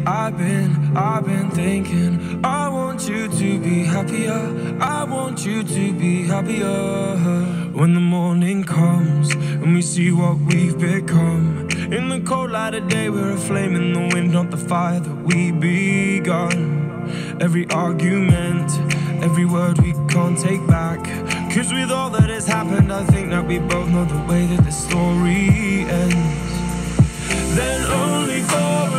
I've been thinking, I want you to be happier. I want you to be happier. When the morning comes and we see what we've become. In the cold light of day, we're a flame in the wind, not the fire that we begun. Every argument, every word we can't take back. Cause with all that has happened, I think that we both know the way that the story ends. Then only for